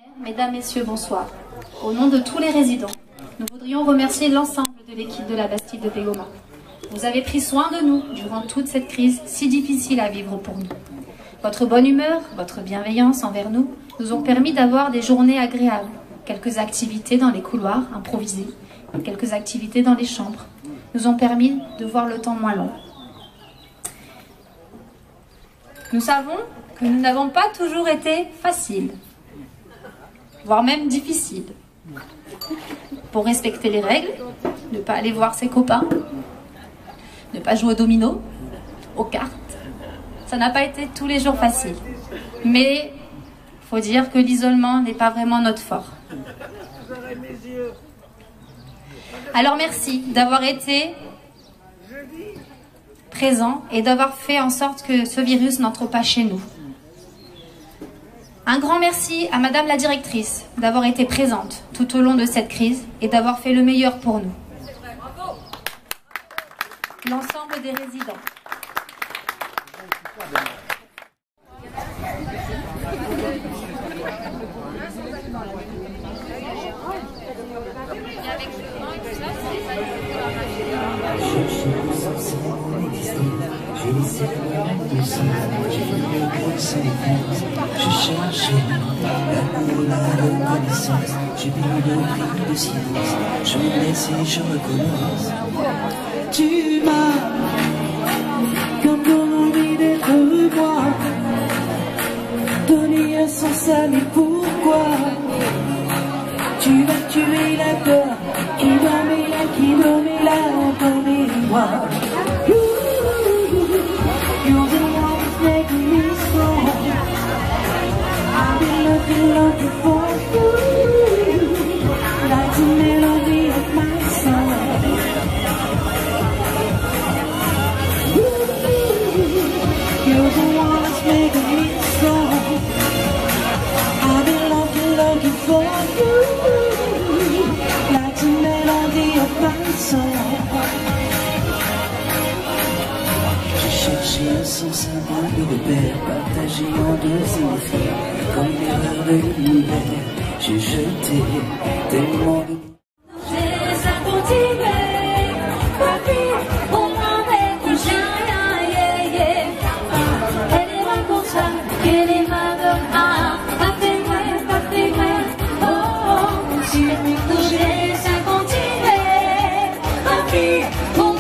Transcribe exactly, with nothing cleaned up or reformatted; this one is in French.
Mesdames, Messieurs, bonsoir. Au nom de tous les résidents, nous voudrions remercier l'ensemble de l'équipe de la Bastille de Pégoma. Vous avez pris soin de nous durant toute cette crise si difficile à vivre pour nous. Votre bonne humeur, votre bienveillance envers nous, nous ont permis d'avoir des journées agréables, quelques activités dans les couloirs improvisés, quelques activités dans les chambres, nous ont permis de voir le temps moins long. Nous savons que nous n'avons pas toujours été faciles, voire même difficiles. Pour respecter les règles, ne pas aller voir ses copains, ne pas jouer au domino, aux cartes, ça n'a pas été tous les jours facile. Mais il faut dire que l'isolement n'est pas vraiment notre fort. Alors merci d'avoir été présent et d'avoir fait en sorte que ce virus n'entre pas chez nous. Un grand merci à Madame la directrice d'avoir été présente tout au long de cette crise et d'avoir fait le meilleur pour nous. L'ensemble des résidents. J'ai laissé le de ça, j'ai voulu que ça défonce. Je cherchais l'amour, la reconnaissance. J'ai bu le prix de silence. Je me laisse et je recommence. Tu m'as comme dans envie d'être moi. Donner un sens à mes pourquoi. Tu vas tuer la peur qui dormait là, qui dormait là dans mes mémoires. You're the one that's making me strong. I've been looking, looking for you, like the melody of my song. You're the one that's making me strong. I've been looking, looking for you, like the melody of my song. Chercher un sens, un point de repère, partagé en deux hémisphères, comme l'erreur de l'univers, j'ai jeté tellement de... J'ai ça continué, papi, on m'avait couché, yeah, yeah. Elle est rencontrable, qu'elle est malheur, ah, pas fait vrai, pas fait vrai, oh, oh, sur mes couchés, ça continué, papi, on